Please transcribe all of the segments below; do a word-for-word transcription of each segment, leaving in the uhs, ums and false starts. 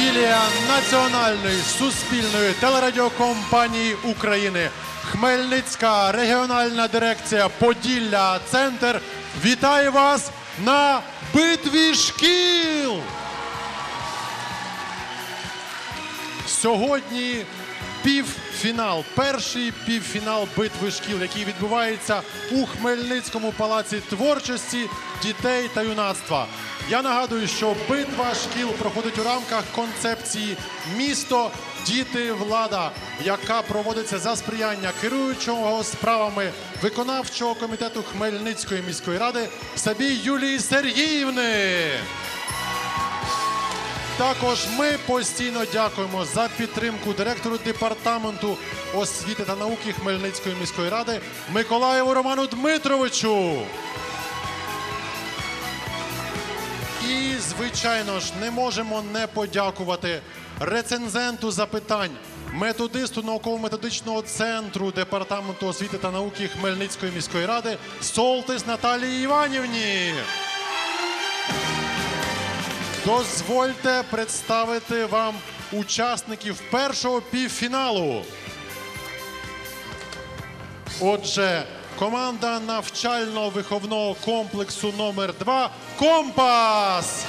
філія Національної суспільної телерадіокомпанії України. Хмельницька регіональна дирекція Поділля-Центр вітає вас на битві шкіл! Сьогодні півфінал, перший півфінал битви шкіл, який відбувається у Хмельницькому палаці творчості дітей та юнацтва. Я нагадую, що битва шкіл проходить у рамках концепції «Місто, діти, влада», яка проводиться за сприяння керуючого справами виконавчого комітету Хмельницької міської ради Сабій Юлії Сергіївни. Також ми постійно дякуємо за підтримку директору департаменту освіти та науки Хмельницької міської ради Миколаєву Роману Дмитровичу. І, звичайно ж, не можемо не подякувати рецензенту запитань, методисту науково-методичного центру Департаменту освіти та науки Хмельницької міської ради Солтис Наталії Іванівні. Дозвольте представити вам учасників першого півфіналу. Отже, команда навчально-виховного комплексу номер два «Компас».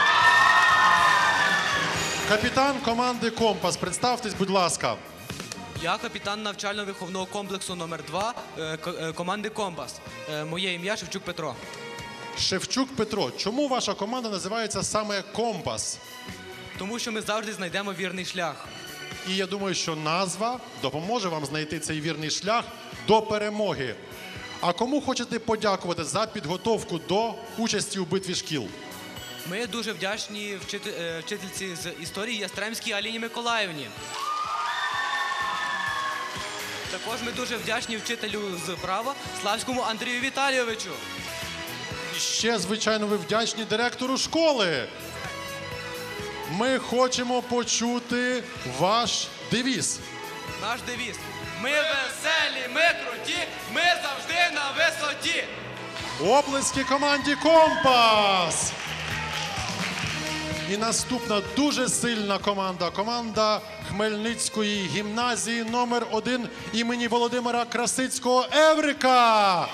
Капітан команди «Компас», представтесь, будь ласка. Я капітан навчально-виховного комплексу номер два команди «Компас». Моє ім'я Шевчук Петро. Шевчук Петро, чому ваша команда називається саме «Компас»? Тому що ми завжди знайдемо вірний шлях. І я думаю, що назва допоможе вам знайти цей вірний шлях до перемоги. А кому хочете подякувати за підготовку до участі у битві шкіл? Ми дуже вдячні вчительці з історії Ястремській Аліні Миколаївні. Також ми дуже вдячні вчителю з права Славському Андрію Віталійовичу. І ще, звичайно, ви вдячні директору школи. Ми хочемо почути ваш девіз. Наш девіз. Ми веселі, ми круті, ми завжди на висоті. Оплески команді «Компас». І наступна дуже сильна команда. Команда Хмельницької гімназії номер один імені Володимира Красицького «Еврика».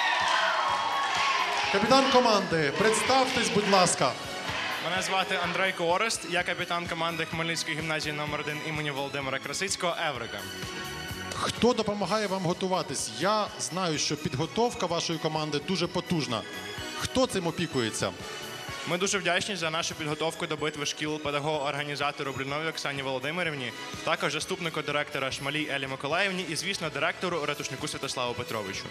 Капітан команди, представтесь, будь ласка. Мене звати Андрейко Орест, я капітан команди Хмельницької гімназії номер один імені Володимира Красицького «Еврика». Хто допомагає вам готуватись? Я знаю, що підготовка вашої команди дуже потужна. Хто цим опікується? Ми дуже вдячні за нашу підготовку до битви шкіл педагогу-організатору Бліновій Оксані Володимирівні, також заступнику директора Шмалій Елі Миколаївні і, звісно, директору Ратушнику Святославу Петровичу.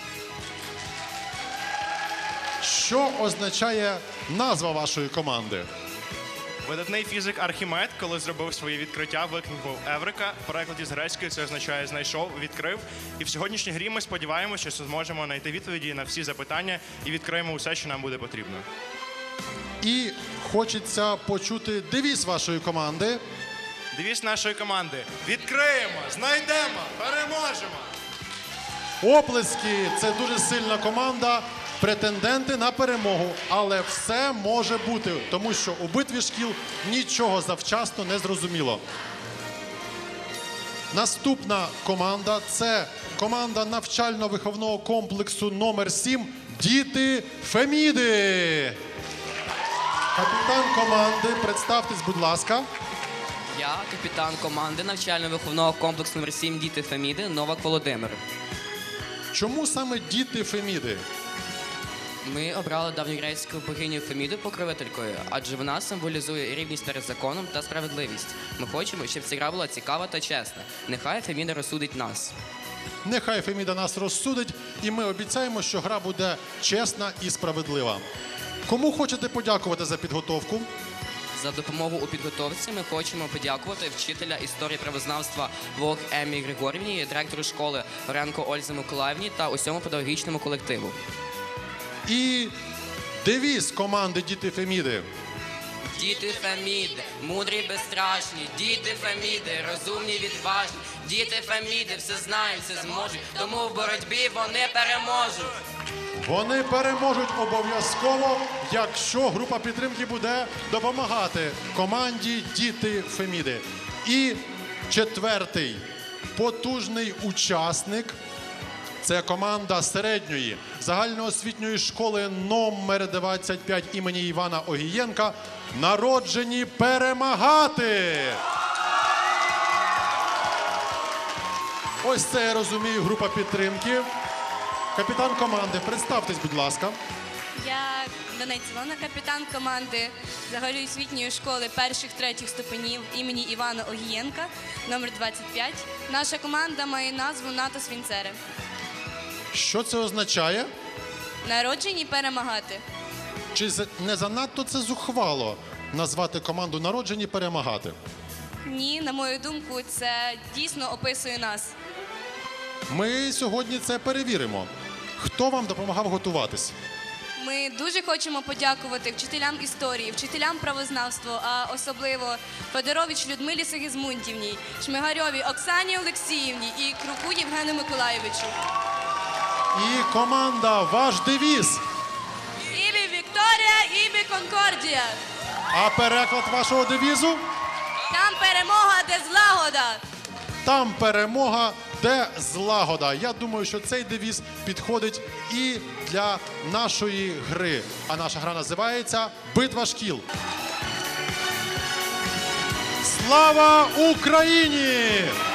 Що означає назва вашої команди? Видатний фізик Архімед, коли зробив своє відкриття, викликав «Еврика». В перекладі з грецької це означає «знайшов», «відкрив». І в сьогоднішній грі ми сподіваємося, що зможемо знайти відповіді на всі запитання і відкриємо усе, що нам буде потрібно. І хочеться почути девіз вашої команди. Девіз нашої команди – відкриємо, знайдемо, переможемо. Оплески – це дуже сильна команда, претенденти на перемогу. Але все може бути, тому що у битві шкіл нічого завчасно не зрозуміло. Наступна команда – це команда навчально-виховного комплексу номер сім «Діти Феміди». Капітан команди, представтесь, будь ласка. Я капітан команди навчально-виховного комплексу номер сім «Діти Феміди» Новак Володимир. Чому саме «Діти Феміди»? Ми обрали давньогрецьку богиню Феміду покровителькою, адже вона символізує рівність перед законом та справедливість. Ми хочемо, щоб ця гра була цікава та чесна. Нехай Феміда розсудить нас. Нехай Феміда нас розсудить, і ми обіцяємо, що гра буде чесна і справедлива. Кому хочете подякувати за підготовку? За допомогу у підготовці ми хочемо подякувати вчителя історії правознавства Вовк Емі Григорівні, директору школи Горенко Ользі Миколаївні та усьому педагогічному колективу. І девіз команди «Діти Феміди». Діти Феміди, мудрі, безстрашні, діти Феміди, розумні, відважні. Діти Феміди все знають, все зможуть, тому в боротьбі вони переможуть. Вони переможуть обов'язково, якщо група підтримки буде допомагати команді «Діти Феміди». І четвертий потужний учасник – це команда середньої загальноосвітньої школи номер двадцять п'ять імені Івана Огієнка «Народжені перемагати». Ось це, я розумію, група підтримки. Капітан команди, представтесь, будь ласка. Я Донець Ілона, капітан команди загальноосвітньої школи перших-третіх ступенів імені Івана Огієнка, номер двадцять п'ять. Наша команда має назву «НАТО Свінцери». Що це означає? Народжені перемагати. Чи за- не занадто це зухвало назвати команду «Народжені перемагати»? Ні, на мою думку, це дійсно описує нас. Ми сьогодні це перевіримо. Хто вам допомагав готуватись? Ми дуже хочемо подякувати вчителям історії, вчителям правознавства, а особливо Федорович Людмилі Сигізмундівній, Шмигарьовій Оксані Олексіївні і Круку Євгену Миколайовичу. І команда, ваш девіз. Ібі Вікторія, Ібі Конкордія. А переклад вашого девізу? Там перемога, де злагода. Там перемога, де злагода. Я думаю, що цей девіз підходить і для нашої гри. А наша гра називається «Битва шкіл». Слава Україні!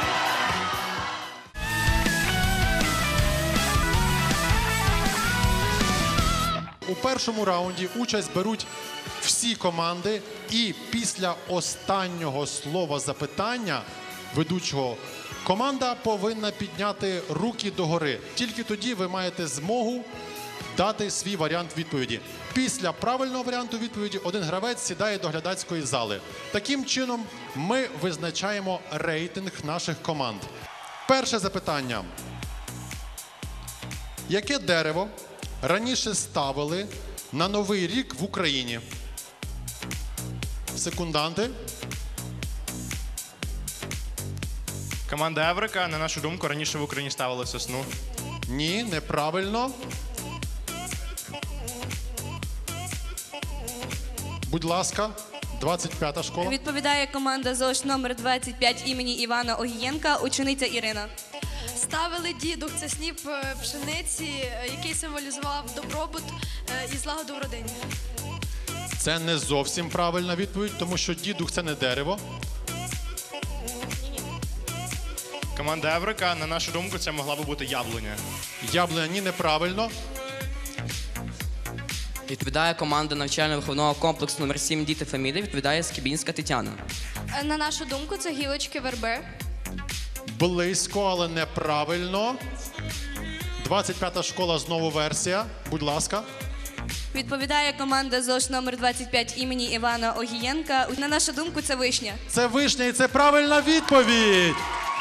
У першому раунді участь беруть всі команди, і після останнього слова запитання ведучого команда повинна підняти руки догори. Тільки тоді ви маєте змогу дати свій варіант відповіді. Після правильного варіанту відповіді один гравець сідає до глядацької зали. Таким чином ми визначаємо рейтинг наших команд. Перше запитання. Яке дерево раніше ставили на Новий рік в Україні? Секунданти. Команда Еврика, на нашу думку, раніше в Україні ставили сосну. Ні, неправильно. Будь ласка, двадцять п'ята школа. Відповідає команда ЗОШ номер двадцять п'ять імені Івана Огієнка, учениця Ірина. Ставили дідух, це сніп е, пшениці, е, який символізував добробут е, і злагоду в родині. Це не зовсім правильна відповідь, тому що дідух – це не дерево. Команда Еврика, на нашу думку, це могла би бути яблуня. Яблуня – ні, неправильно. Відповідає команда навчально-виховного комплексу номер сім «Діти Феміди», відповідає Скібінська Тетяна. На нашу думку, це гілочки верби. Близько, але неправильно. двадцять п'ята школа, знову версія. Будь ласка. Відповідає команда ЗОШ номер двадцять п'ять імені Івана Огієнка. На нашу думку, це вишня. Це вишня і це правильна відповідь.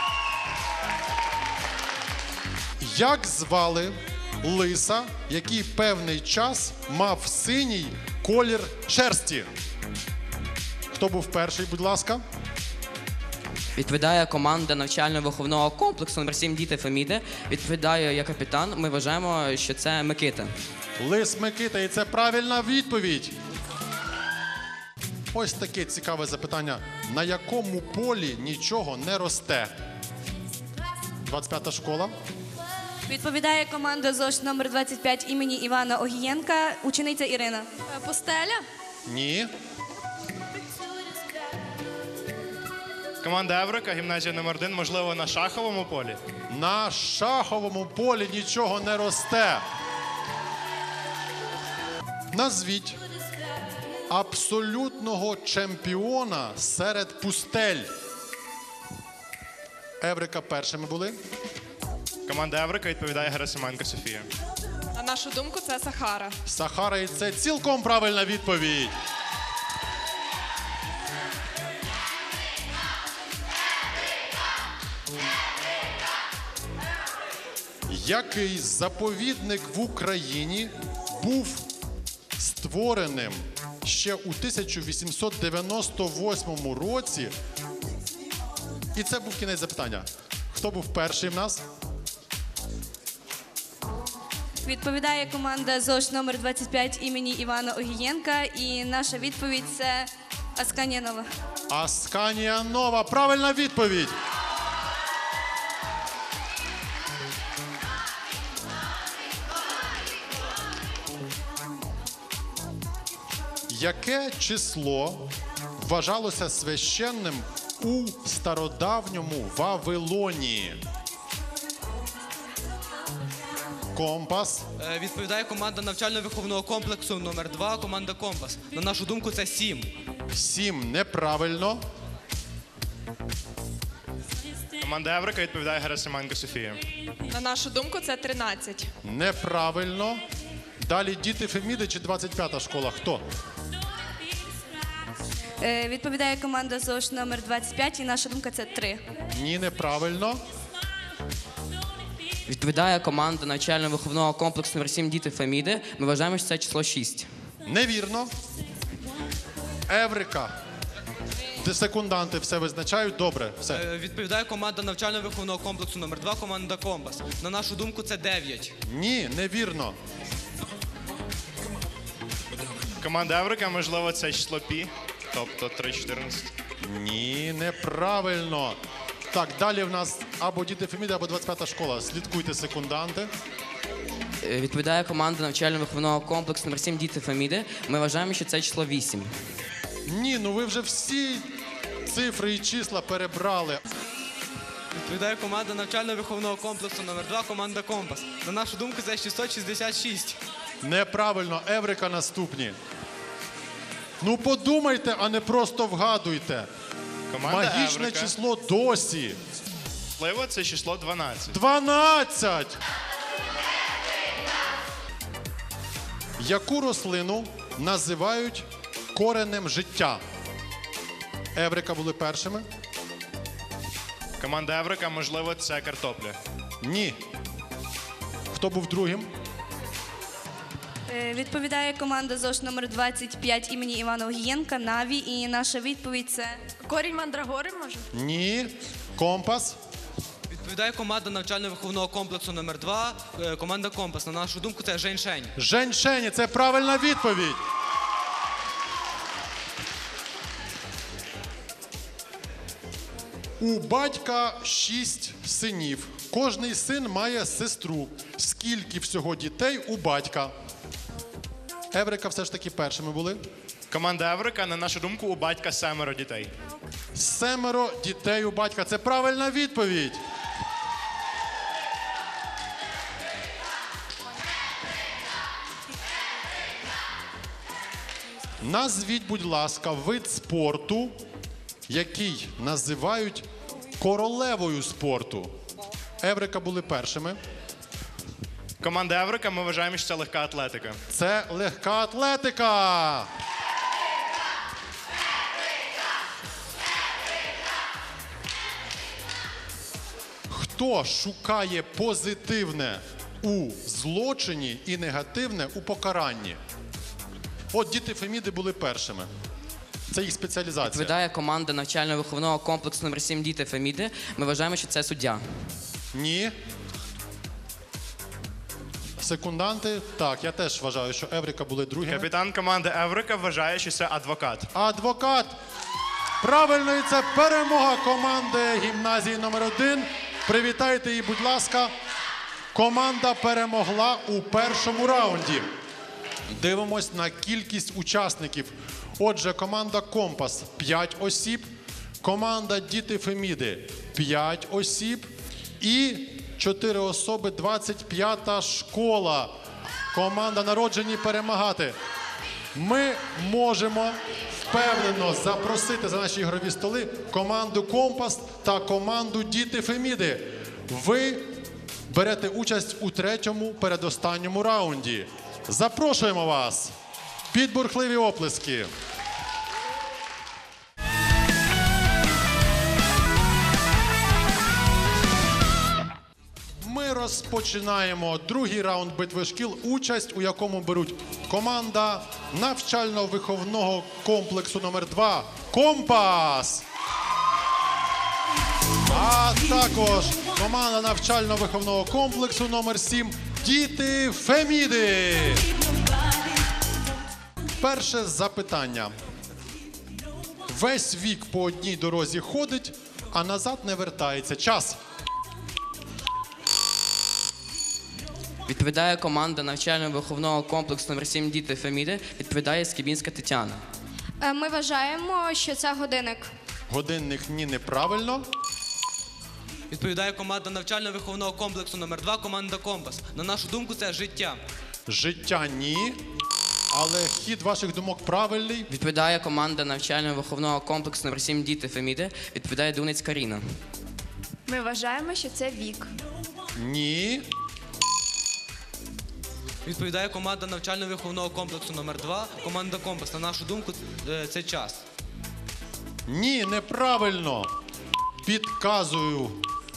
Як звали лиса, який певний час мав синій колір шерсті? Хто був перший, будь ласка? Відповідає команда навчально-виховного комплексу номер сім «Діти Феміди», відповідає я капітан. Ми вважаємо, що це Микита. Лис Микита, і це правильна відповідь. Ось таке цікаве запитання. На якому полі нічого не росте? двадцять п'ята школа. Відповідає команда ЗОШ номер двадцять п'ять імені Івана Огієнка, учениця Ірина. Е, Постеля. Ні. Команда Еврика, гімназія номер один, можливо, на шаховому полі. На шаховому полі нічого не росте. Назвіть абсолютного чемпіона серед пустель. Еврика першими були. Команда Еврика відповідає Герасименко Софія. На нашу думку, це Сахара. Сахара, і це цілком правильна відповідь. Який заповідник в Україні був створеним ще у тисяча вісімсот дев'яносто восьмому році? І це був кінець запитання. Хто був перший в нас? Відповідає команда ЗОШ номер двадцять п'ять імені Івана Огієнка. І наша відповідь – це Асканія Нова. Асканія Нова. Правильна відповідь. Яке число вважалося священним у стародавньому Вавилоні? Компас. Е, Відповідає команда навчально-виховного комплексу номер два, команда Компас. На нашу думку, це сім. Сім неправильно. Команда Еврика відповідає Герасименко Софія. На нашу думку, це тринадцять. Неправильно. Далі діти Феміди чи двадцять п'ята школа? Хто? Е, Відповідає команда ЗОШ номер двадцять п'ять, і наша думка – це три. Ні, неправильно. Відповідає команда навчально-виховного комплексу номер сім «Діти Феміди». Ми вважаємо, що це число шість. Невірно. Еврика. Де секунданти все визначають? Добре, все. Е, Відповідає команда навчально-виховного комплексу номер два, команда Компас. На нашу думку, це дев'ять. Ні, невірно. Команда Еврика, можливо, це число пі, тобто три чотирнадцять. Ні, неправильно. Так, далі в нас або діти Феміди, або двадцять п'ята школа. Слідкуйте, секунданти. Е, Відповідає команда навчально-виховного комплексу номер сім «Діти Феміди». Ми вважаємо, що це число вісім. Ні, ну ви вже всі цифри і числа перебрали. Відповідає команда навчально-виховного комплексу номер два, команда Компас. На нашу думку, це шістсот шістдесят шість. Неправильно, Еврика наступні. Ну подумайте, а не просто вгадуйте. Команда Магічне Еврика, число досі. можливо, це число дванадцять. дванадцять! Яку рослину називають коренем життя? Еврика були першими? Команда Еврика, можливо, це картопля. Ні. Хто був другим? Е, Відповідає команда ЗОШ номер двадцять п'ять імені Івана Огієнка, Наві. І наша відповідь – це Корінь мандрагори, може? Ні. Компас? Відповідає команда навчально-виховного комплексу номер два, е, команда Компас. На нашу думку, це женьшень. Женьшені, це правильна відповідь. У батька шість синів. Кожний син має сестру. Скільки всього дітей у батька? Еврика все ж таки першими були. Команда Еврика, на нашу думку, у батька семеро дітей. Семеро дітей у батька. Це правильна відповідь. Назвіть, будь ласка, вид спорту, який називають королевою спорту. Еврика були першими. Команда Еврика, ми вважаємо, що це легка атлетика. Це легка атлетика. Хто шукає позитивне у злочині і негативне у покаранні? От діти Феміди були першими. Це їх спеціалізація. Відповідає команда навчально-виховного комплексу номер сім «Діти Феміди». Ми вважаємо, що це суддя. Ні. Секунданти. Так, я теж вважаю, що Еврика були другими. Капітан команди Еврика вважає, що це адвокат. Адвокат. Правильно, і це перемога команди гімназії номер один. Привітайте її, будь ласка. Команда перемогла у першому раунді. Дивимось на кількість учасників. Отже, команда Компас – п'ять осіб, команда Діти Феміди – п'ять осіб і чотири особи – двадцять п'ята школа. Команда «Народжені перемагати». Ми можемо впевнено запросити за наші ігрові столи команду Компас та команду Діти Феміди. Ви берете участь у третьому передостанньому раунді. Запрошуємо вас під бурхливі оплески. Ми розпочинаємо другий раунд битви шкіл, участь у якому беруть команда навчально-виховного комплексу номер два «Компас». А також команда навчально-виховного комплексу номер сім Діти Феміди. Перше запитання. Весь вік по одній дорозі ходить, а назад не вертається. Час. Відповідає команда навчально-виховного комплексу номер сім «Діти Феміди», відповідає Скібінська Тетяна. Е, Ми вважаємо, що це годинник. Годинник ні, неправильно. Відповідає команда навчально-виховного комплексу номер два команда Компас. На нашу думку, це життя. Життя ні. Але хід ваших думок правильний. Відповідає команда навчально-виховного комплексу номер сім «Діти Феміди», відповідає Дунець Каріна. Ми вважаємо, що це вік. Ні. Відповідає команда навчально-виховного комплексу номер два команда Компас. На нашу думку, е, це час. Ні, неправильно. Підказую.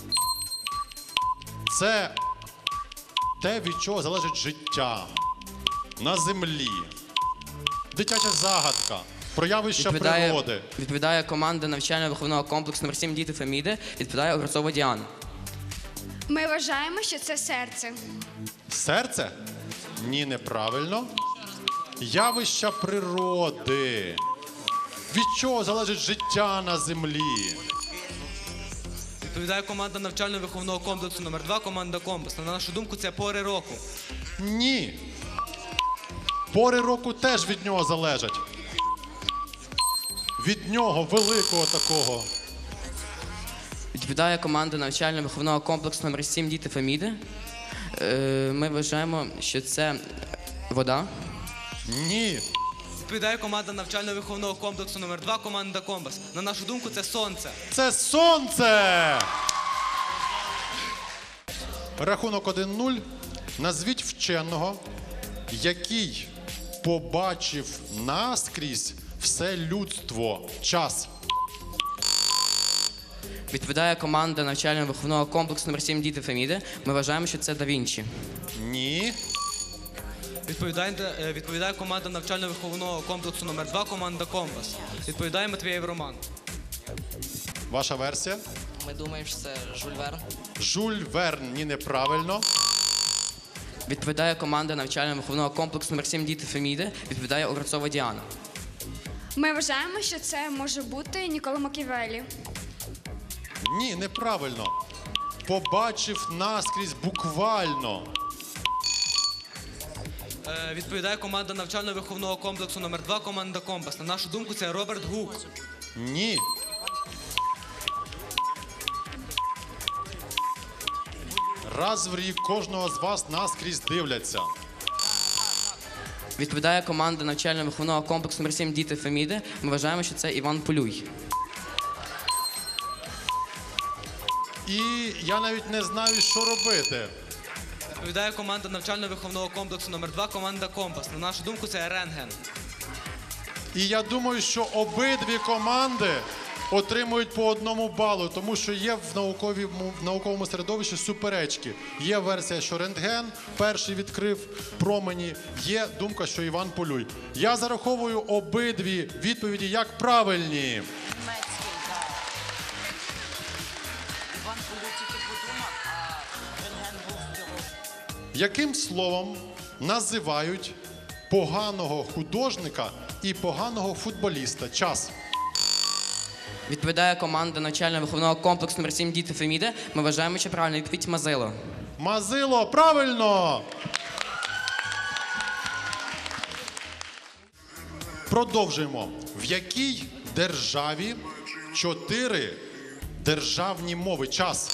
Це те, від чого залежить життя на землі. Дитяча загадка. Про явища Відповідає, природи. відповідає команда навчально-виховного комплексу номер сім «Діти Феміди», відповідає Огурцова Діана. Ми вважаємо, що це серце. Серце? Ні, неправильно. Явища природи. Від чого залежить життя на землі? Відповідає команда навчально-виховного комплексу номер два команда Компас. На нашу думку, це пори року. Ні. Пори року теж від нього залежать. Від нього великого такого. Відповідає команда навчально-виховного комплексу номер сім «Діти Феміди». Е, Ми вважаємо, що це вода. Ні. Відповідає команда навчально-виховного комплексу номер два команда Компас. На нашу думку, це сонце. Це сонце! Рахунок один нуль. Назвіть вченого, який побачив наскрізь все людство. Час. Відповідає команда навчально-виховного комплексу номер сім «Діти Феміди». Ми вважаємо, що це Да Вінчі. Ні. Відповідає, е, відповідає команда навчально-виховного комплексу номер два команда Компас. Відповідає Матвієв Роман. Ваша версія? Ми думаємо, що це Жюль Верн. Жюль Верн. Ні, неправильно. Відповідає команда навчально-виховного комплексу номер сім «Діти Феміди», відповідає Огурцова Діана. Ми вважаємо, що це може бути Ніколо Макіавеллі. Ні, неправильно. Побачив наскрізь буквально. Е, Відповідає команда навчально-виховного комплексу номер два команда Компас. На нашу думку, це Роберт Гук. Ні. Раз в рік кожного з вас наскрізь дивляться. Відповідає команда навчально-виховного комплексу номер сім «Діти Феміди». Ми вважаємо, що це Іван Полюй. І я навіть не знаю, що робити. Відповідає команда навчально-виховного комплексу номер два команда Компас. На нашу думку, це Рентген. І я думаю, що обидві команди отримують по одному балу, тому що є в, науковій, в науковому середовищі суперечки. Є версія, що рентген перший відкрив промені, є думка, що Іван Полюй. Я зараховую обидві відповіді як правильні. Яким словом називають поганого художника і поганого футболіста? Час. Відповідає команда навчально-виховного комплексу номер сім «Діти Феміди». Ми вважаємо, що правильна відповідь Мазило. Мазило, правильно! Продовжуємо. В якій державі чотири державні мови? Час.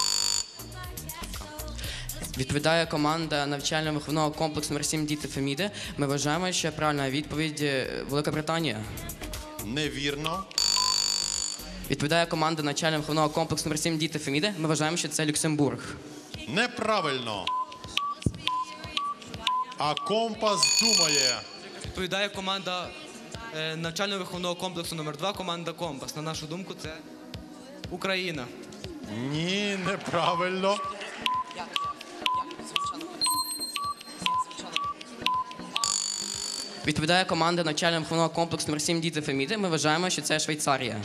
Відповідає команда навчально-виховного комплексу номер сім «Діти Феміди». Ми вважаємо, що правильна відповідь е, Велика Британія. Невірно. Відповідає команда навчально-виховного комплексу номер сім «Діти Феміди». Ми вважаємо, що це Люксембург. Неправильно. А компас думає. Відповідає команда е, навчально-виховного комплексу номер два команда Компас. На нашу думку, це Україна. Ні, неправильно. Відповідає команда навчально-виховного комплексу номер сім «Діти Феміди». Ми вважаємо, що це Швейцарія.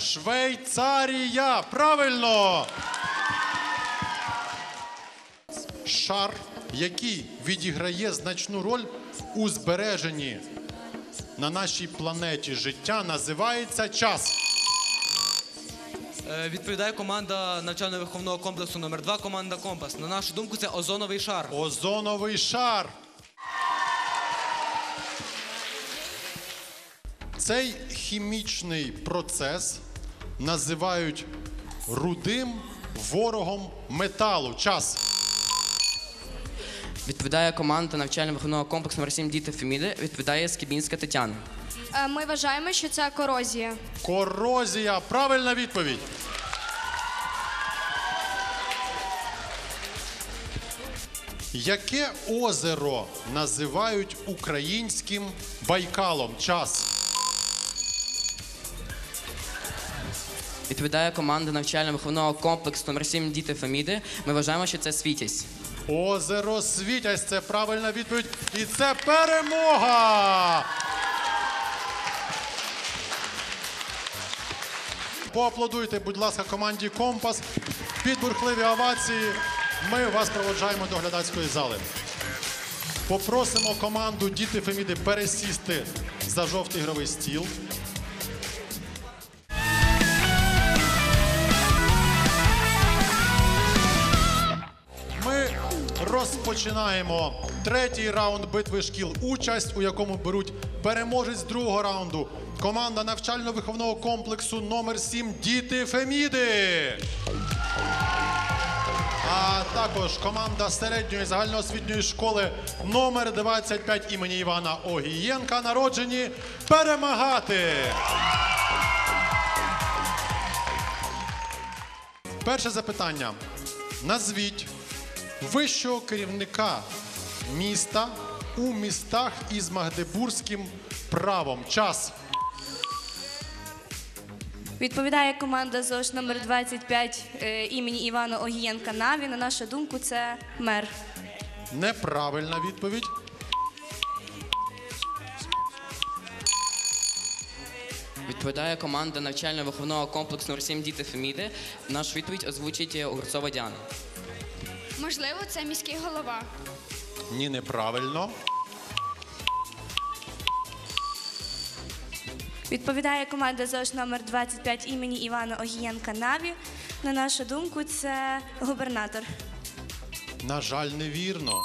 Швейцарія! Правильно! Шар який відіграє значну роль у збереженні на нашій планеті життя, називається час. Е, Відповідає команда навчально-виховного комплексу номер два, команда Компас. На нашу думку, це озоновий шар. Озоновий шар. Цей хімічний процес називають рудим ворогом металу. Час. Відповідає команда навчально-виховного комплексу номер сім «Діти Феміди», відповідає Скибінська Тетяна. Е, Ми вважаємо, що це корозія. Корозія. Правильна відповідь. Яке озеро називають українським Байкалом? Час. Відповідає команда навчально-виховного комплексу номер сім «Діти Феміди». Ми вважаємо, що це Світязь. Озеро Світязь. Це правильна відповідь. І це перемога! Поаплодуйте, будь ласка, команді «Компас». Під бурхливі овації ми вас проводжаємо до глядацької зали. Попросимо команду «Діти Феміди» пересісти за жовтий ігровий стіл. Ми розпочинаємо третій раунд битви шкіл. Участь, у якому беруть переможець другого раунду. Команда навчально-виховного комплексу номер сім «Діти Феміди». А також команда середньої загальноосвітньої школи номер двадцять п'ять імені Івана Огієнка, народжені перемагати. Перше запитання. Назвіть вищого керівника міста у містах із магдебурзьким правом. Час. Відповідає команда ЗОШ номер двадцять п'ять е, імені Івана Огієнка Наві. На нашу думку, це мер. Неправильна відповідь. Відповідає команда навчально-виховного комплексу номер сім «Діти Феміди». Нашу відповідь озвучить Огурцова Діана. Можливо, це міський голова. Ні, неправильно. Відповідає команда ЗОШ номер двадцять п'ять імені Івана Огієнка Наві. На нашу думку, це губернатор. На жаль, невірно.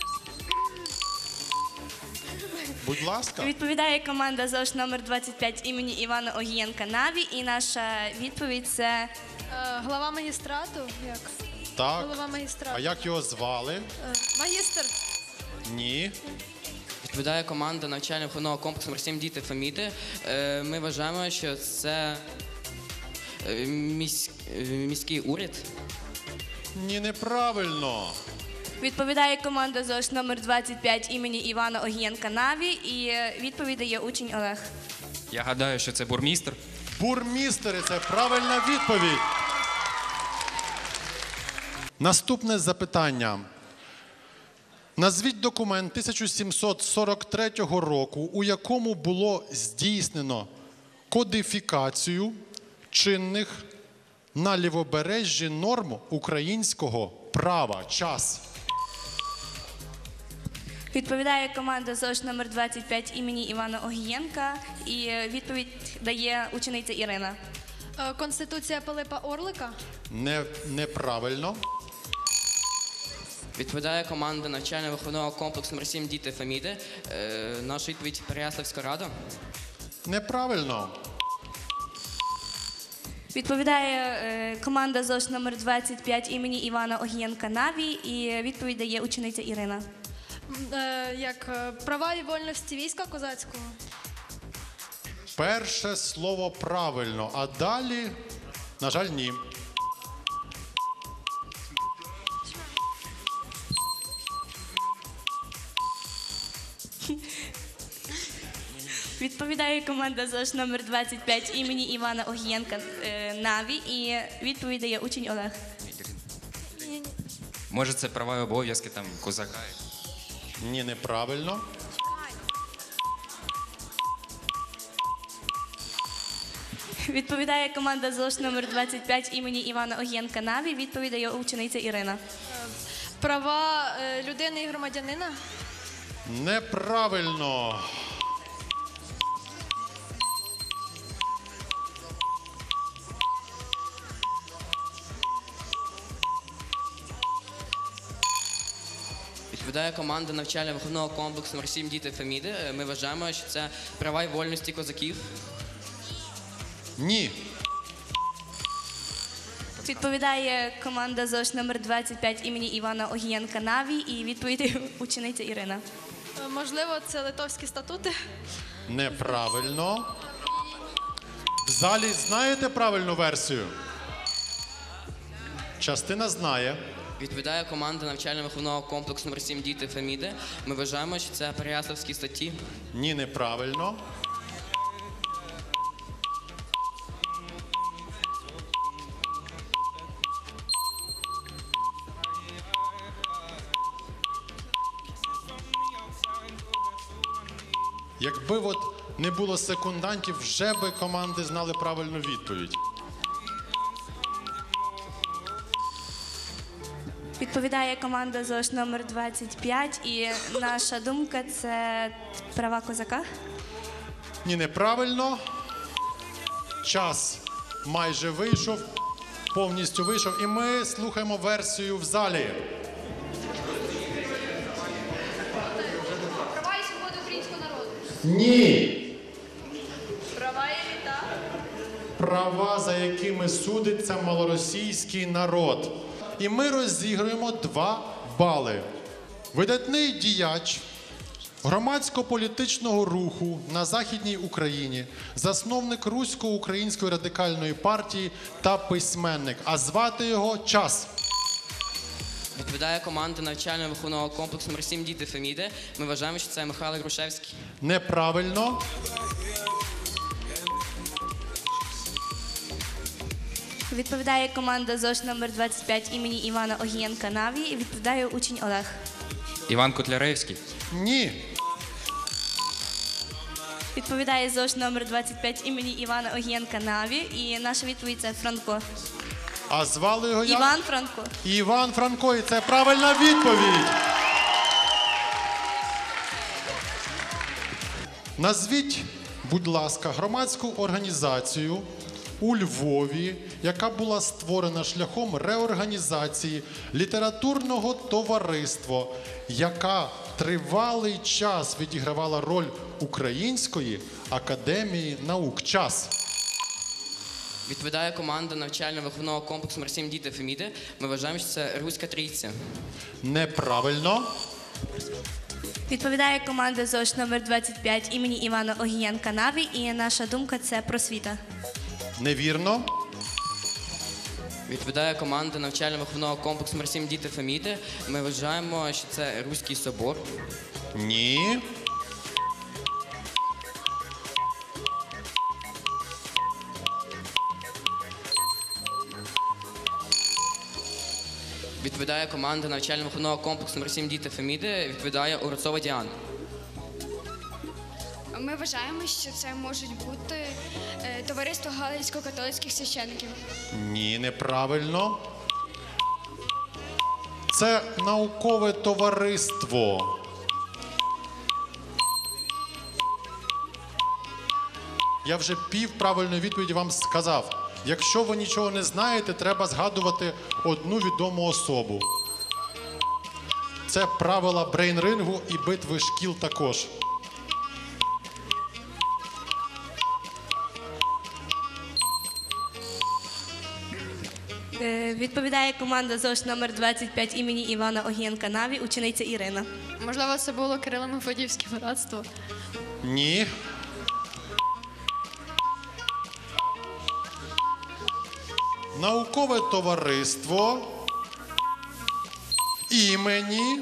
Будь ласка. Відповідає команда ЗОШ номер двадцять п'ять імені Івана Огієнка Наві. І наша відповідь – це Е, Глава магістрату? Як? Так. Голова магістрату. А як його звали? Е, Магістр. Ні. Відповідає команда навчально-виховного комплексу номер сім «Діти Феміди». Е, Ми вважаємо, що це е, місь- е, міський уряд. Ні, неправильно. відповідає команда ЗОШ номер двадцять п'ять імені Івана Огієнка Наві. І е, відповідь дає учень Олег. Я гадаю, що це бурмістр. Бурмістери – це правильна відповідь. Наступне запитання. Назвіть документ тисяча сімсот сорок третього року, у якому було здійснено кодифікацію чинних на лівобережжі норм українського права. Час. Відповідає команда ЗОШ номер двадцять п'ять імені Івана Огієнка. І е, відповідь дає учениця Ірина. Е, Конституція Пилипа Орлика. Не, неправильно. Відповідає команда навчально-виховного комплексу номер сім «Діти Феміди». Е, Наша відповідь – Переяславська рада. Неправильно. Відповідає е, команда ЗОШ номер двадцять п'ять імені Івана Огієнка Наві. І відповідь дає учениця Ірина. М, е, Як е, права і вольності війська козацького. Перше слово правильно, а далі, на жаль, ні. Відповідає команда ЗОШ номер двадцять п'ять імені Івана Огієнка е, Наві. І відповідь дає учень Олег. Може, це права і обов'язки там козака. Ні, неправильно. Відповідає команда ЗОШ номер двадцять п'ять імені Івана Огієнка Наві. Відповідь дає учениця Ірина. Права е, людини і громадянина. Неправильно. Відповідає команда навчально-виховного комплексу номер сім «Діти Феміди». Е, Ми вважаємо, що це права і вольності козаків. Ні. Відповідає команда ЗОШ номер двадцять п'ять імені Івана Огієнка Наві і відповідає учениця Ірина. Е, Можливо, це литовські статути. Неправильно. В залі знаєте правильну версію? Частина знає. Відповідає команда навчально-виховного комплексу номер сім «Діти Феміди». Ми вважаємо, що це Переяславські статті. Ні, неправильно. Якби от не було секундантів, вже би команди знали правильну відповідь. Відповідає команда ЗОШ номер двадцять п'ять і наша думка – це права козака. Ні, неправильно. Час майже вийшов, повністю вийшов. І ми слухаємо версію в залі. Права і свободи українського народу. Ні. Права і літа. Права, за якими судиться малоросійський народ. І ми розігруємо два бали. Видатний діяч громадсько-політичного руху на Західній Україні, засновник Русько-Української радикальної партії та письменник. А звати його Час. Відповідає команда навчально-виховного комплексу номер сім «Діти Феміди». Ми вважаємо, що це Михайло Грушевський. Неправильно. Відповідає команда ЗОШ номер двадцять п'ять імені Івана Огієнка Наві і відповідає учень Олег. Іван Котляревський. Ні. Відповідає ЗОШ номер двадцять п'ять імені Івана Огієнка Наві і наша відповідь – це Франко. А звали його як? Іван Франко. Іван Франко. І це правильна відповідь. Назвіть, будь ласка, громадську організацію у Львові, яка була створена шляхом реорганізації літературного товариства, яка тривалий час відігравала роль Української академії наук. Час. Відповідає команда навчально-виховного комплексу номер сім «Діти Феміди». Ми вважаємо, що це Руська Трійця. Неправильно. Відповідає команда ЗОШ номер двадцять п'ять імені Івана Огієнка Наві і наша думка – це просвіта. Невірно. Відповідає команда навчально-виховного комплексу номер сім «Діти Феміди». Ми вважаємо, що це Руський собор. Ні. Відповідає команда навчально-виховного комплексу номер сім «Діти Феміди». Відповідає Урацова Діана. Ми вважаємо, що це можуть бути е, товариство галицько-католицьких священиків. Ні, неправильно. Це наукове товариство. Я вже пів правильної відповіді вам сказав. Якщо ви нічого не знаєте, треба згадувати одну відому особу. Це правила брейн-рингу і битви шкіл також. Е, Відповідає команда ЗОШ номер двадцять п'ять імені Івана Огієнка Наві, учениця Ірина. Можливо, це було Кирило-Мефодіївське братство. Ні. Наукове товариство імені.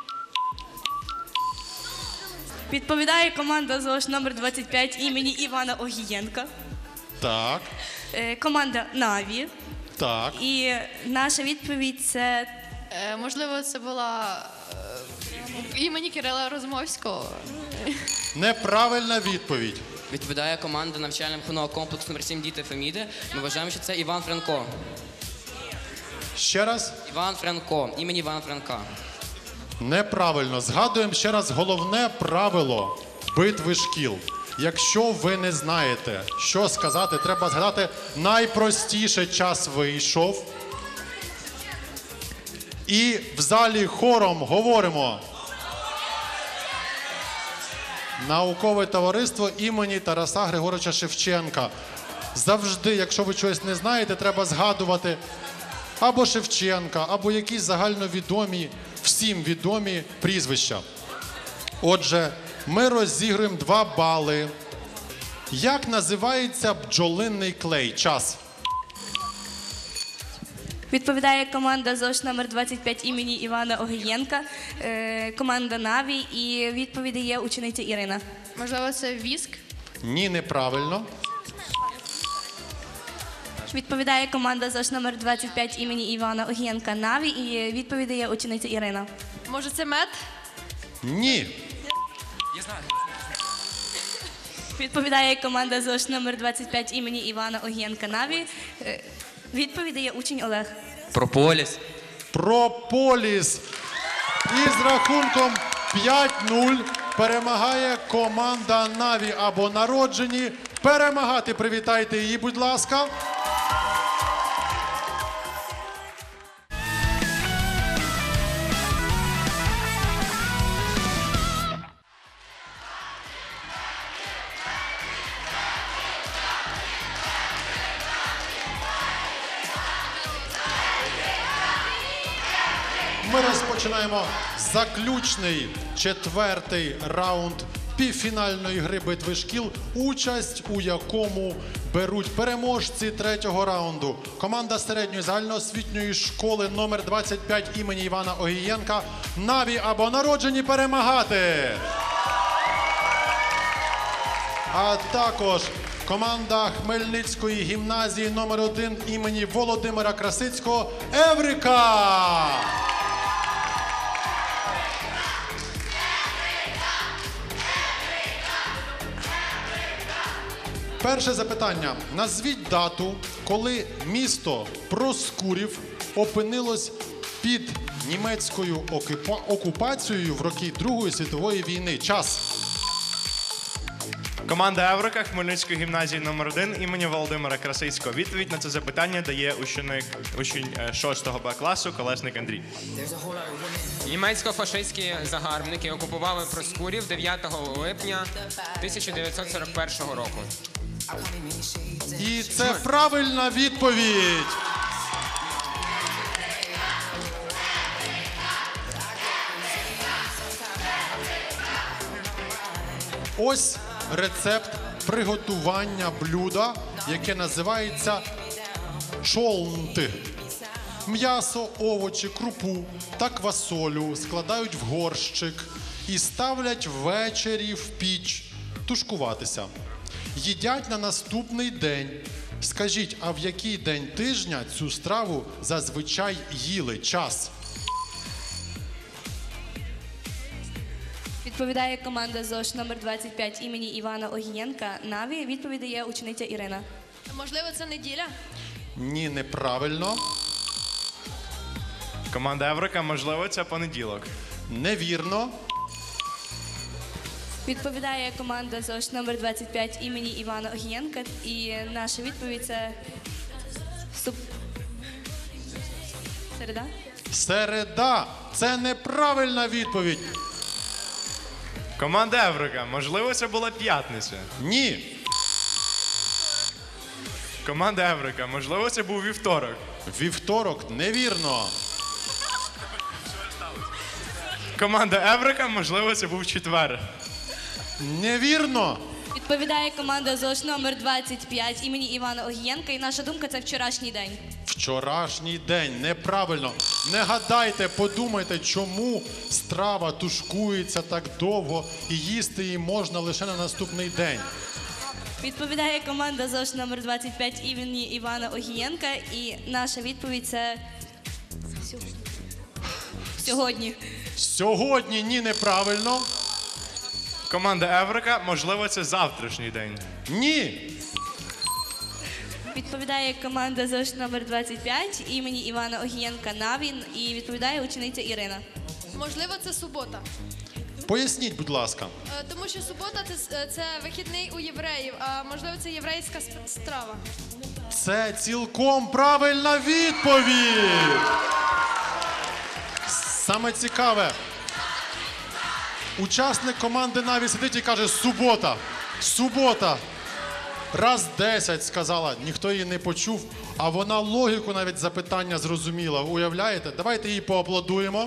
Відповідає команда ЗОШ номер двадцять п'ять імені Івана Огієнка. Так, Е, Команда Наві. так. І наша відповідь – це Е, Можливо, це була е, імені Кирила Розмовського. Неправильна відповідь. Відповідає команда навчально-виховного комплексу номер сім «Діти Феміди». Ми вважаємо, що це Іван Франко. Ще раз. Іван Франко, імені Івана Франка. Неправильно. Згадуємо ще раз головне правило битви шкіл. Якщо ви не знаєте, що сказати, треба згадати найпростіше: час вийшов. І в залі хором говоримо: наукове товариство імені Тараса Григоровича Шевченка. Завжди, якщо ви чогось не знаєте, треба згадувати або Шевченка, або якісь загальновідомі, всім відомі прізвища. Отже, ми розігруємо два бали. Як називається бджолинний клей? Час. Відповідає команда ЗОШ номер двадцять п'ять імені Івана Огієнка, е, команда Наві, і відповідає учениця Ірина. Можливо, це віск? Ні, неправильно. Відповідає команда ЗОШ номер двадцять п'ять імені Івана Огієнка Наві, і відповідає учениця Ірина. Може, це мед? Ні. Відповідає команда ЗОШ номер двадцять п'ять імені Івана Огієнка Наві. Е, Відповідає учень Олег. Прополіс. Прополіс. І з рахунком п'ять нуль перемагає команда Наві або Народжені. Перемагати привітайте її, будь ласка. Ми розпочинаємо заключний четвертий раунд півфінальної гри битви шкіл, участь у якому беруть переможці третього раунду. Команда середньої загальноосвітньої школи номер двадцять п'ять імені Івана Огієнка. Наві або Народжені перемагати. А також команда Хмельницької гімназії номер один імені Володимира Красицького Еврика. Перше запитання. Назвіть дату, коли місто Проскурів опинилось під німецькою окупа- окупацією в роки Другої світової війни. Час. Команда Еврика Хмельницької гімназії номер один імені Володимира Красицького. Відповідь на це запитання дає ученик, учень е, шостого Б класу Колесник Андрій. Німецько-фашистські загарбники окупували Проскурів дев'ятого липня тисяча дев'ятсот сорок першого року. І це правильна відповідь. Ось рецепт приготування блюда, яке називається чолнти. М'ясо, овочі, крупу та квасолю складають в горщик і ставлять ввечері в піч тушкуватися. Їдять на наступний день. Скажіть, а в який день тижня цю страву зазвичай їли? Час. Відповідає команда ЗОШ номер двадцять п'ять імені Івана Огієнка Наві. Відповідає учениця Ірина. Можливо, це неділя? Ні, неправильно. Команда Еврика, можливо, це понеділок. Невірно. Відповідає команда ЗОШ номер двадцять п'ять імені Івана Огієнка. І наша відповідь це суп. Середа? Середа. Це неправильна відповідь. Команда Еврика, можливо, це була п'ятниця. Ні. Команда Еврика, можливо, це був вівторок. Вівторок. Невірно. Команда Еврика, можливо, це був четвер. Невірно. Відповідає команда ЗОШ номер двадцять п'ять імені Івана Огієнка. І наша думка це вчорашній день. Вчорашній день. Неправильно. Не гадайте, подумайте, чому страва тушкується так довго і їсти її можна лише на наступний день. Відповідає команда ЗОШ номер двадцять п'ять імені Івана Огієнка. І наша відповідь це сьогодні. Сьогодні. Ні, неправильно. Команда Еврика, можливо, це завтрашній день. Ні. Відповідає команда ЗОШ номер двадцять п'ять імені Івана Огієнка Наві і відповідає учениця Ірина. Можливо, це субота. Поясніть, будь ласка. Е, Тому що субота це, це вихідний у євреїв, а можливо це єврейська сп- страва. Це цілком правильна відповідь! Саме цікаве. Учасник команди Наві сидить і каже «субота, субота». Раз десять сказала, ніхто її не почув, а вона логіку навіть запитання зрозуміла. Уявляєте? Давайте їй поаплодуємо.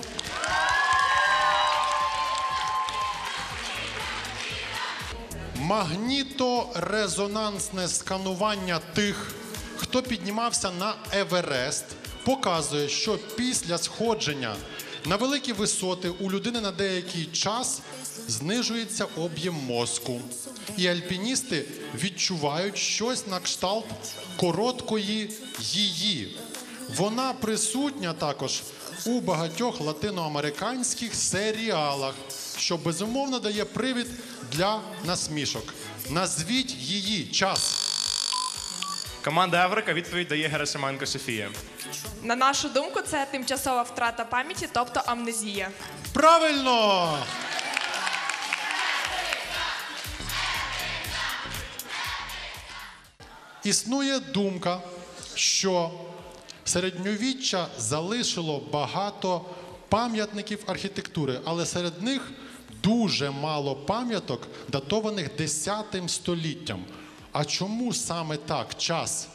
Магніторезонансне сканування тих, хто піднімався на Еверест, показує, що після сходження на великі висоти у людини на деякий час знижується об'єм мозку. І альпіністи відчувають щось на кшталт короткої її. Вона присутня також у багатьох латиноамериканських серіалах, що безумовно дає привід для насмішок. Назвіть її. Час. Команда Еврика відповідь дає Герасименко Софія. На нашу думку, це тимчасова втрата пам'яті, тобто амнезія. Правильно! Існує думка, що середньовіччя залишило багато пам'ятників архітектури, але серед них дуже мало пам'яток, датованих десятим століттям. А чому саме так? Час.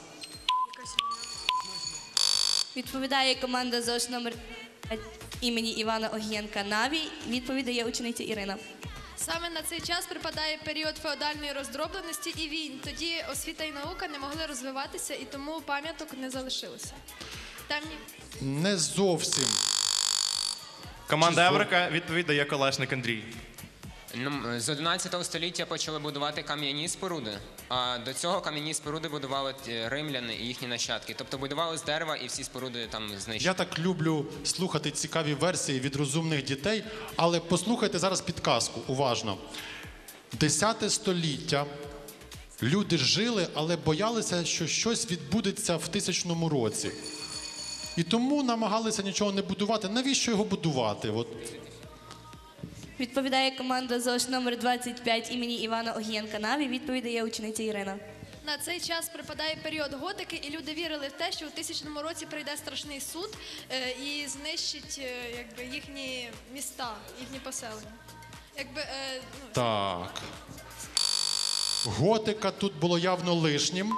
Відповідає команда ЗОШ номер п'ять імені Івана Огієнка Наві. Відповідь дає учениця Ірина. Саме на цей час припадає період феодальної роздробленості і війн. Тоді освіта і наука не могли розвиватися, і тому пам'яток не залишилося. Темні. Не зовсім. Команда Еврика відповідь дає Колесник Андрій. Ну, з одинадцятого століття почали будувати кам'яні споруди, а до цього кам'яні споруди будували ті римляни і їхні нащадки. Тобто будували з дерева і всі споруди там знищили. Я так люблю слухати цікаві версії від розумних дітей, але послухайте зараз підказку, уважно. Десяте століття. Люди жили, але боялися, що щось відбудеться в тисячному році. І тому намагалися нічого не будувати. Навіщо його будувати? От. Відповідає команда ЗОШ номер двадцять п'ять імені Івана Огієнка Наві. Відповідь дає учениця Ірина. На цей час припадає період готики, і люди вірили в те, що у тисячному році прийде страшний суд е, і знищить е, якби, їхні міста, їхні поселення. Якби, е, ну, Так. Готика тут було явно лишнім.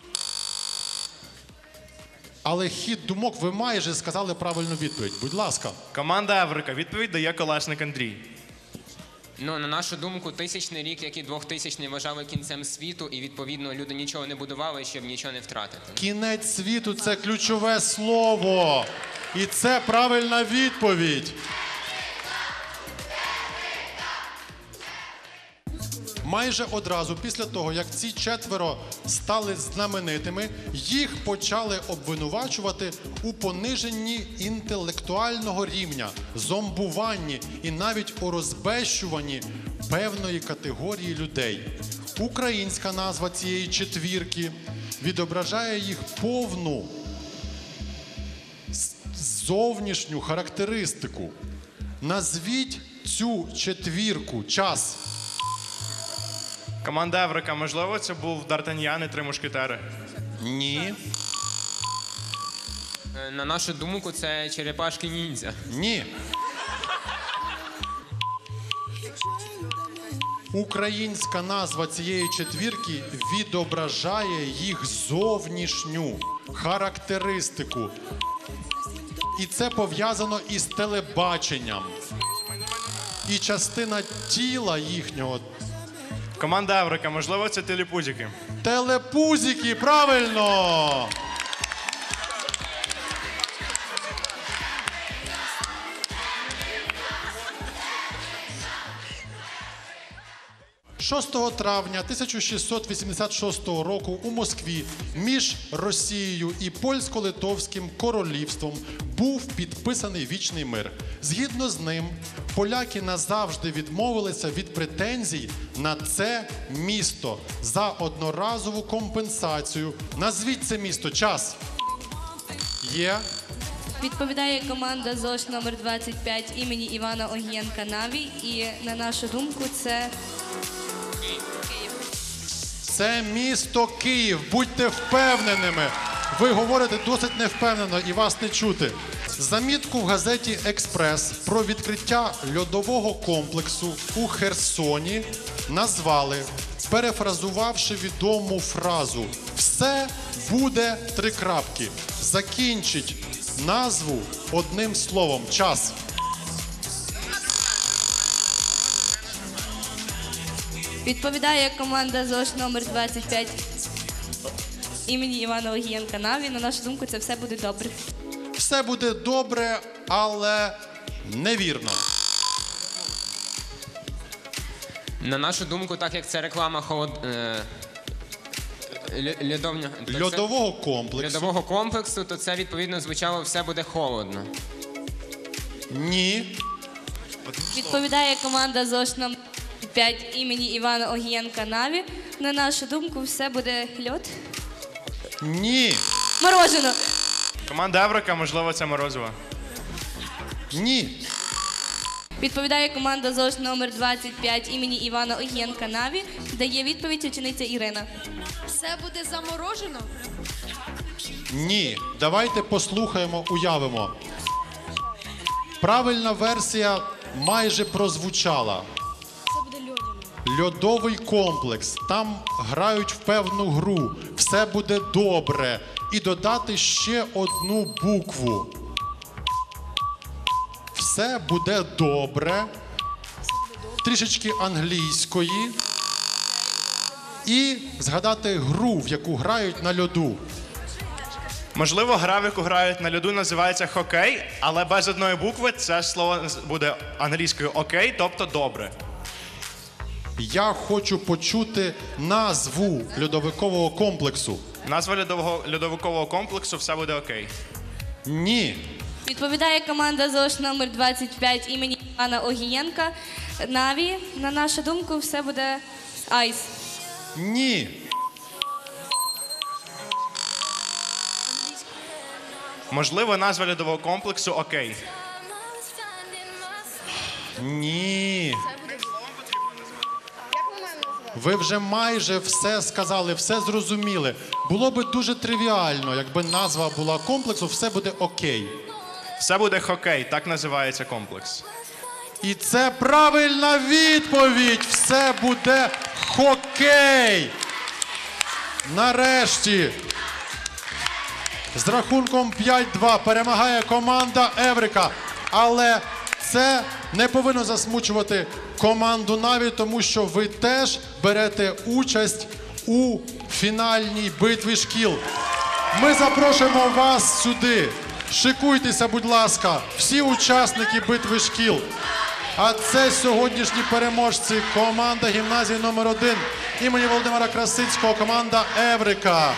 Але хід думок, ви майже сказали правильну відповідь. Будь ласка. Команда Еврика відповідь дає Колесник Андрій. Ну, на нашу думку, тисячний рік, як і двохтисячний, вважали кінцем світу, і, відповідно, люди нічого не будували, щоб нічого не втратити. Кінець світу – це ключове слово. І це правильна відповідь. Майже одразу після того, як ці четверо стали знаменитими, їх почали обвинувачувати у пониженні інтелектуального рівня, зомбуванні і навіть у розбещуванні певної категорії людей. Українська назва цієї четвірки відображає їх повну зовнішню характеристику. Назвіть цю четвірку. Час. Команда Еврика, можливо, це був Д'Артаньян і три мушкетери? Ні. Е, На нашу думку, це черепашки ніндзя. Ні. Українська назва цієї четвірки відображає їх зовнішню характеристику. І це пов'язано із телебаченням. І частина тіла їхнього. Команда Еврика, можливо, це телепузики? Телепузики, правильно! шостого травня тисяча шістсот вісімдесят шостого року у Москві між Росією і Польсько-Литовським королівством був підписаний вічний мир. Згідно з ним, поляки назавжди відмовилися від претензій на це місто за одноразову компенсацію. Назвіть це місто. Час. Є. Відповідає команда ЗОШ номер двадцять п'ять імені Івана Огієнка Наві. І на нашу думку це Це місто Київ. Будьте впевненими. Ви говорите досить невпевнено і вас не чути. Замітку в газеті «Експрес» про відкриття льодового комплексу у Херсоні назвали, перефразувавши відому фразу «Все буде три крапки». Закінчить назву одним словом. Час. відповідає команда ЗОШ номер двадцять п'ять імені Івана Огієнка Наві. На нашу думку, це все буде добре. Все буде добре, але невірно. На нашу думку, так як це реклама холод... е, лю- льодовня... то це- Льодового комплексу. льодового комплексу, то це відповідно звучало «все буде холодно». Ні. Відповідає команда ЗОШ номер п'ять імені Івана Огієнка Наві. На нашу думку, все буде льод. Ні. Морожено. Команда Еврика, можливо, це морозиво. Ні. Відповідає команда ЗОШ номер двадцять п'ять імені Івана Огієнка Наві. Дає відповідь учениця Ірина. Все буде заморожено. Ні. Давайте послухаємо, уявимо. Правильна версія майже прозвучала. Це буде льодяно. Льодовий комплекс. Там грають в певну гру. Все буде добре. І додати ще одну букву. Все буде добре. Трішечки англійської. І згадати гру, в яку грають на льоду. Можливо, гра, в яку грають на льоду, називається хокей, але без одної букви це слово буде англійською окей, тобто добре. Я хочу почути назву льодовикового комплексу. Назва льодового льодовикового комплексу «все буде окей». Ні. Відповідає команда ЗОШ номер двадцять п'ять імені Івана Огієнка Наві. На нашу думку, все буде айс. Ні. Можливо, назва льодового комплексу окей. Ні. Ви вже майже все сказали, все зрозуміли. Було би дуже тривіально, якби назва була комплексу «все буде окей». Все буде хокей, так називається комплекс. І це правильна відповідь. Все буде хокей. Нарешті. З рахунком п'ять-два перемагає команда Еврика. Але це не повинно засмучувати команду Наві, тому що ви теж берете участь у фінальній битві шкіл. Ми запрошуємо вас сюди. Шикуйтеся, будь ласка, всі учасники битви шкіл. А це сьогоднішні переможці. Команда гімназії номер один імені Володимира Красицького, команда Еврика.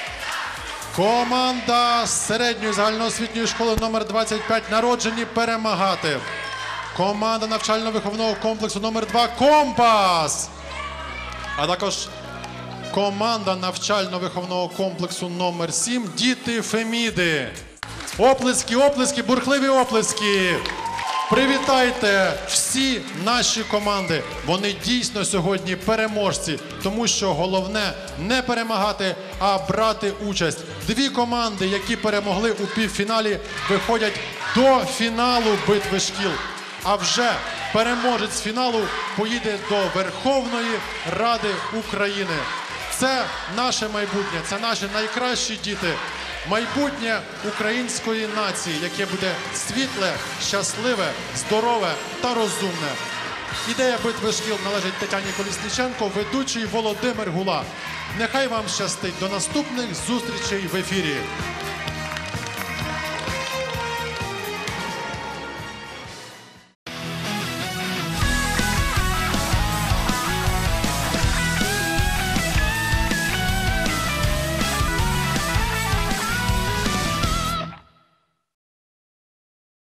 Команда середньої загальноосвітньої школи номер двадцять п'ять «Народжені перемагати». Команда навчально-виховного комплексу номер два «Компас». А також команда навчально-виховного комплексу номер сім «Діти Феміди». Оплески, оплески, бурхливі оплески. Привітайте всі наші команди. Вони дійсно сьогодні переможці, тому що головне не перемагати, а брати участь. Дві команди, які перемогли у півфіналі, виходять до фіналу битви шкіл. А вже переможець фіналу поїде до Верховної Ради України. Це наше майбутнє, це наші найкращі діти. Майбутнє української нації, яке буде світле, щасливе, здорове та розумне. Ідея битви шкіл належить Тетяні Колісніченко, ведучий Володимир Гула. Нехай вам щастить. До наступних зустрічей в ефірі.